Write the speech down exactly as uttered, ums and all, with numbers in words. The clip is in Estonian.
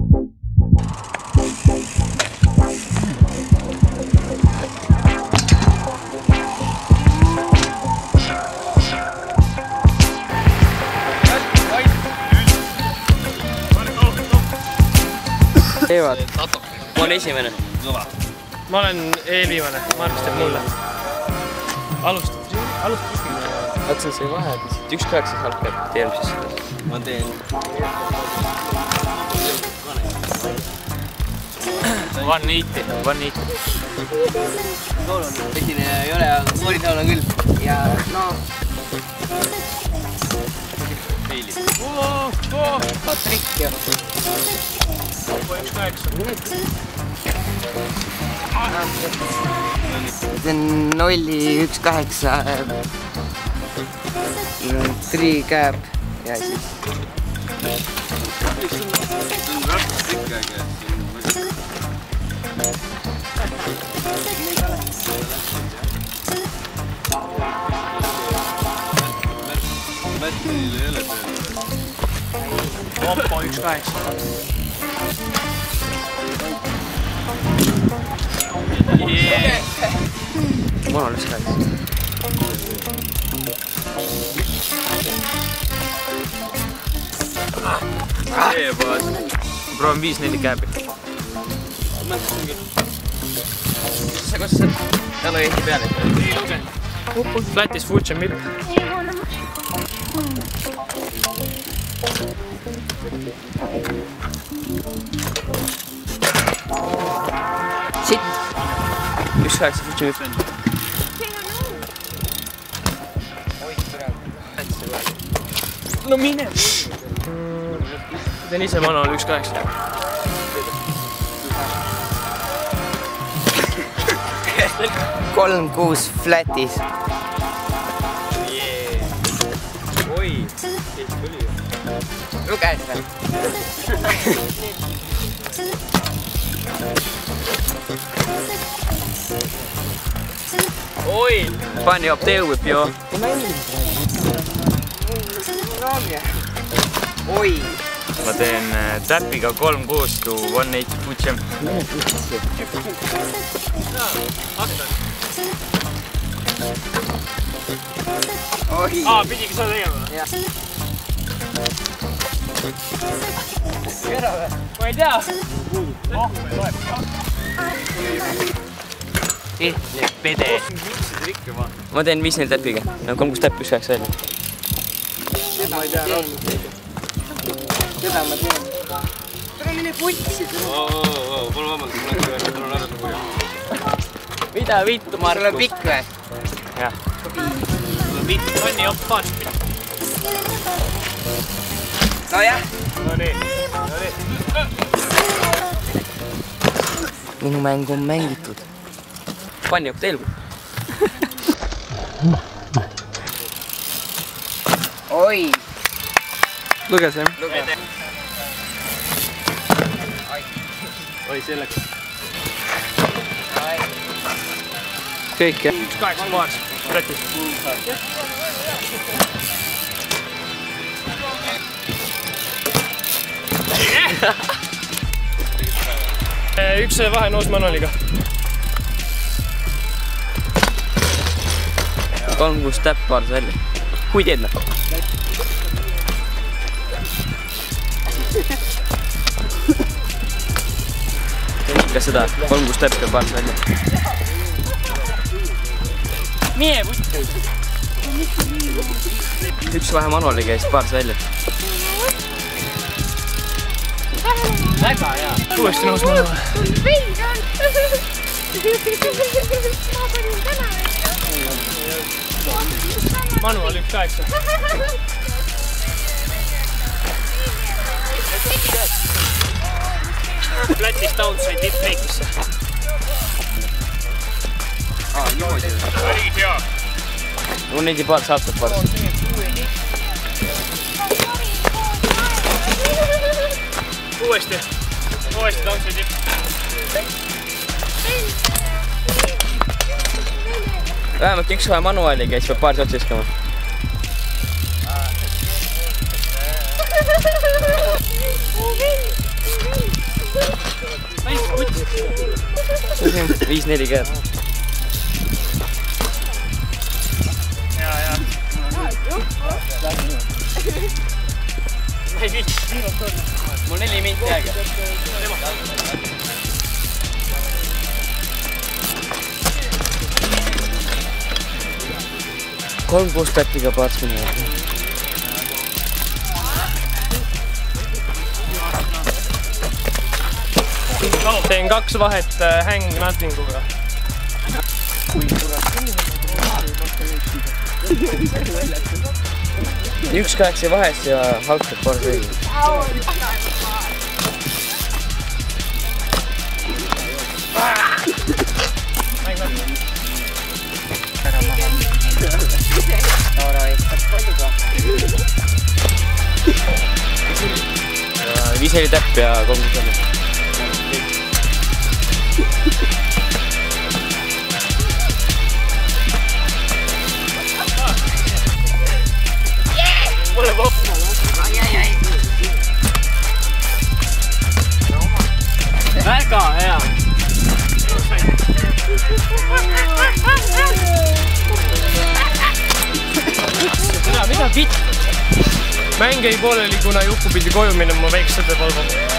Teevad. Ma olen esimene. Ma olen eelviimane. Markus teeb mulle. Alustab. Alustab. Otsen see vahe. Üks kaheksa halb peab teelmisesse. Ma teen. One eighty. One eighty. Tekine ei ole, aga suuritaul on küll. Ja no... Feili. Oo! Oo! Trikk ja. Üks kaheksa. See on nulli üks kaheksa. Three käb. Ja siis. See on rahvast ikka, aga Mättil ei ole peale. Oppo üks kaheksa. Mul on üks kaheksa. Proovin viis neli kääbi. Sa kas sa tal on Eesti peale? Ei lugenud. Flatis Fuji on mipp. Sitt! Üks kaheksa Fuji mipp. No mine! Teen ise manual üks kaheksa. kolm kuus flatis. Oi! Keegi tuli ju. Luges või? Oi! Pani op teuvib jo. Oi! Ma teen täpiga kolm kuus tu one eighty Fuji. Oi! Aa, pidigi seda tegema? Jah. Ma ei tea. Oh, me loeb. Eh, pede. Ma teen viis neli täpiga. kolm kuus täppi üks kaheksa välja. Seda ma ei tea. Seda ma teen. Tule mine putsi. Pole vabandust, ma olen küll ära nagu. Mida vittu, Markus? Sul on pikk või? Jah. Sul on vittu tonni oppaast. No jah. No nii. No nii. Minu mäng on mängitud. Pani op teelgu. Oi! Luges jah? Luges. Oi, see läks. Kõik jah? üks kaheksa paars. Rätis. Üks vahe noos manualiga. kolm kuus täpp paars välja. Kui teed noh? Teen ikka seda. kolm kuus täpp ja paars välja. Mie putti! Üks vahe manualiga ja siis paars välja. Väga hea! Uuesti noos manual. Veid on! Ma panin täna Manual üks kaheksa. Flatis downside dip fake'isse. Aa, niimoodi. Oli hea. Mul neid paar saatad paars. Uuesti. Uuesti downside dip. Vähemalt üks vahe manuaaliga ja siis peab paarsi otsa iskama. viis neli käed. Jaa, jaa. Ma ei viitsi. Mul neli minti aega. kolm kuus täppiga paats minutit. Teen kaks vahet häng nuttinguga. Üks kaheksa vahes ja halkab paar kõigi. Taara eestab paljuga. Viis neli täpp ja kolm kuus. Mulle pop. Ai, ai, ai. Väga hea. Mida, mida vitt? Mäng jäi pooleli, kuna Juku pidi koju minema väiksete palvama.